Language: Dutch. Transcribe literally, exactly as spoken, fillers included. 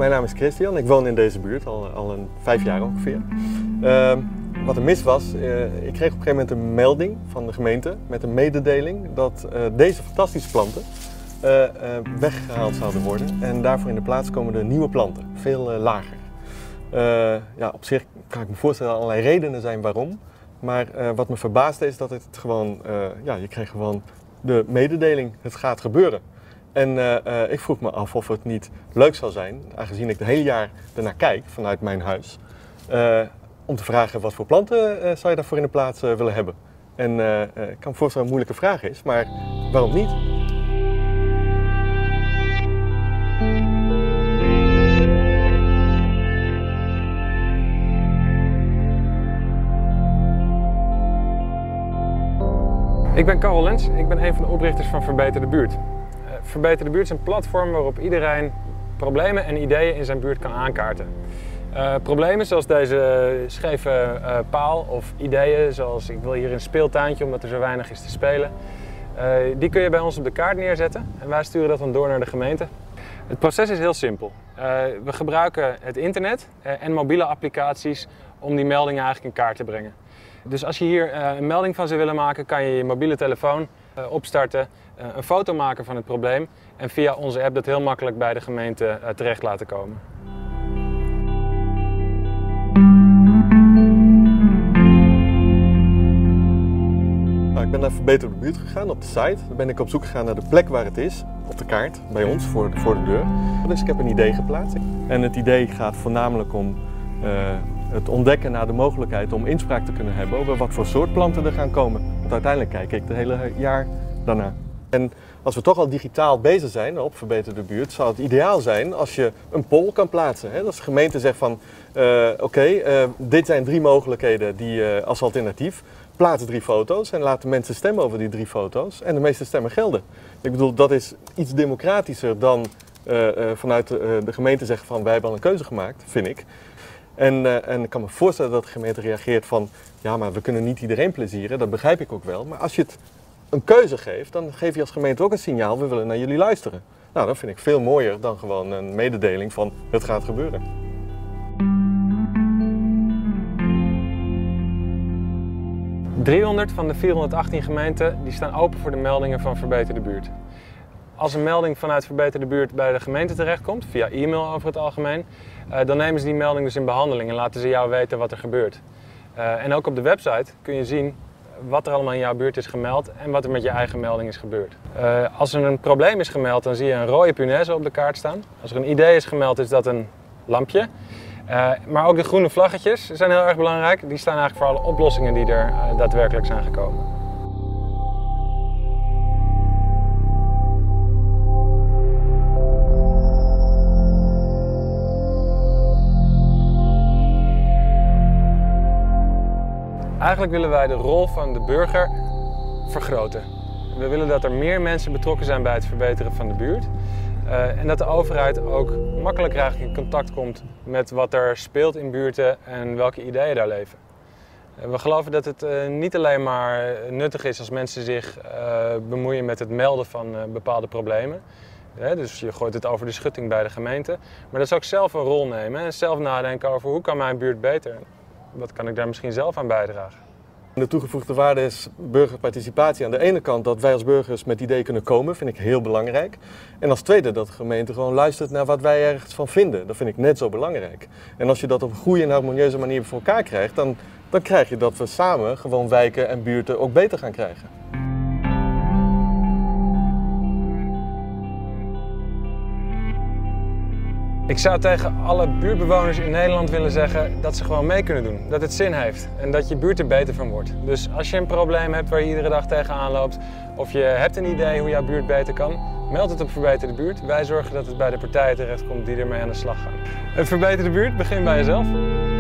mijn naam is Christian. Ik woon in deze buurt al, al een vijf jaar ongeveer. Uh, wat er mis was, uh, ik kreeg op een gegeven moment een melding van de gemeente met een mededeling dat uh, deze fantastische planten uh, uh, weggehaald zouden worden. En daarvoor in de plaats komen er nieuwe planten, veel uh, lager. Uh, ja, op zich kan ik me voorstellen dat er allerlei redenen zijn waarom. Maar uh, wat me verbaasde is dat het gewoon, uh, ja, je kreeg gewoon de mededeling, het gaat gebeuren. En uh, uh, ik vroeg me af of het niet leuk zou zijn, aangezien ik het hele jaar ernaar kijk vanuit mijn huis, uh, om te vragen wat voor planten uh, zou je daarvoor in de plaats uh, willen hebben. En uh, uh, ik kan me voorstellen dat het een moeilijke vraag is, maar waarom niet? Ik ben Karel Lens, ik ben een van de oprichters van Verbeter de Buurt. Uh, Verbeter de Buurt is een platform waarop iedereen problemen en ideeën in zijn buurt kan aankaarten. Uh, problemen zoals deze scheve uh, paal of ideeën zoals ik wil hier een speeltuintje omdat er zo weinig is te spelen. Uh, die kun je bij ons op de kaart neerzetten en wij sturen dat dan door naar de gemeente. Het proces is heel simpel. Uh, we gebruiken het internet uh, en mobiele applicaties om die meldingen eigenlijk in kaart te brengen. Dus als je hier uh, een melding van zou willen maken, kan je je mobiele telefoon uh, opstarten, uh, een foto maken van het probleem en via onze app dat heel makkelijk bij de gemeente uh, terecht laten komen. Nou, ik ben naar Verbeter de Buurt gegaan op de site. Dan ben ik op zoek gegaan naar de plek waar het is, op de kaart, bij ons, voor de, voor de deur. Dus ik heb een idee geplaatst. En het idee gaat voornamelijk om uh, het ontdekken naar de mogelijkheid om inspraak te kunnen hebben over wat voor soort planten er gaan komen. Want uiteindelijk kijk ik het hele jaar daarna. En als we toch al digitaal bezig zijn op Verbeter de Buurt, zou het ideaal zijn als je een poll kan plaatsen. Hè? Als de gemeente zegt van, uh, oké, okay, uh, dit zijn drie mogelijkheden die, uh, als alternatief. Plaats drie foto's en laat de mensen stemmen over die drie foto's. En de meeste stemmen gelden. Ik bedoel, dat is iets democratischer dan uh, uh, vanuit de, uh, de gemeente zeggen van, wij hebben al een keuze gemaakt, vind ik. En, uh, en ik kan me voorstellen dat de gemeente reageert van, ja, maar we kunnen niet iedereen plezieren, dat begrijp ik ook wel. Maar als je het een keuze geeft, dan geef je als gemeente ook een signaal, we willen naar jullie luisteren. Nou, dat vind ik veel mooier dan gewoon een mededeling van, het gaat gebeuren. driehonderd van de vierhonderdachttien gemeenten die staan open voor de meldingen van Verbeter de Buurt. Als een melding vanuit Verbeter de Buurt bij de gemeente terechtkomt, via e-mail over het algemeen, uh, dan nemen ze die melding dus in behandeling en laten ze jou weten wat er gebeurt. Uh, en ook op de website kun je zien wat er allemaal in jouw buurt is gemeld en wat er met je eigen melding is gebeurd. Uh, als er een probleem is gemeld, dan zie je een rode punaise op de kaart staan. Als er een idee is gemeld, is dat een lampje. Uh, maar ook de groene vlaggetjes zijn heel erg belangrijk. Die staan eigenlijk voor alle oplossingen die er uh, daadwerkelijk zijn gekomen. Eigenlijk willen wij de rol van de burger vergroten. We willen dat er meer mensen betrokken zijn bij het verbeteren van de buurt. Uh, en dat de overheid ook makkelijker eigenlijk in contact komt met wat er speelt in buurten en welke ideeën daar leven. Uh, we geloven dat het uh, niet alleen maar nuttig is als mensen zich uh, bemoeien met het melden van uh, bepaalde problemen. Uh, dus je gooit het over de schutting bij de gemeente. Maar dat ze ook zelf een rol nemen en zelf nadenken over hoe kan mijn buurt beter. Wat kan ik daar misschien zelf aan bijdragen? De toegevoegde waarde is burgerparticipatie. Aan de ene kant dat wij als burgers met ideeën kunnen komen, vind ik heel belangrijk. En als tweede dat de gemeente gewoon luistert naar wat wij ergens van vinden. Dat vind ik net zo belangrijk. En als je dat op een goede en harmonieuze manier voor elkaar krijgt, dan, dan krijg je dat we samen gewoon wijken en buurten ook beter gaan krijgen. Ik zou tegen alle buurtbewoners in Nederland willen zeggen dat ze gewoon mee kunnen doen. Dat het zin heeft en dat je buurt er beter van wordt. Dus als je een probleem hebt waar je iedere dag tegenaan loopt of je hebt een idee hoe jouw buurt beter kan, meld het op Verbeter de Buurt. Wij zorgen dat het bij de partijen terechtkomt die ermee aan de slag gaan. Een verbeterde buurt begint bij jezelf.